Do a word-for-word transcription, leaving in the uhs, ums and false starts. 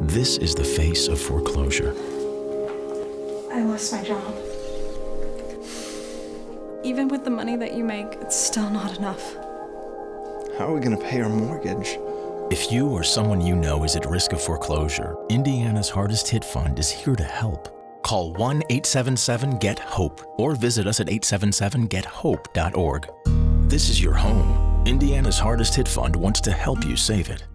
This is the face of foreclosure. I lost my job. Even with the money that you make, it's still not enough. How are we going to pay our mortgage? If you or someone you know is at risk of foreclosure, Indiana's Hardest Hit Fund is here to help. Call one eight seven seven, get hope or visit us at eight seven seven get hope dot org. This is your home. Indiana's Hardest Hit Fund wants to help you save it.